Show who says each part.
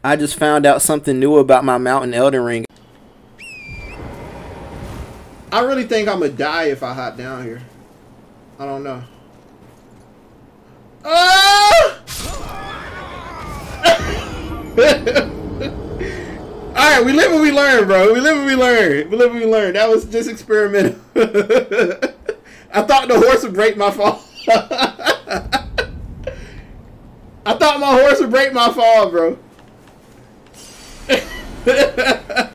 Speaker 1: I just found out something new about my mount in Elden Ring.
Speaker 2: I really think I'm gonna die if I hop down here. I don't know. Ah! Alright, we live and we learn, bro. We live and we learn. We live and we learn. That was just experimental. I thought the horse would break my fall. I thought my horse would break my fall, bro.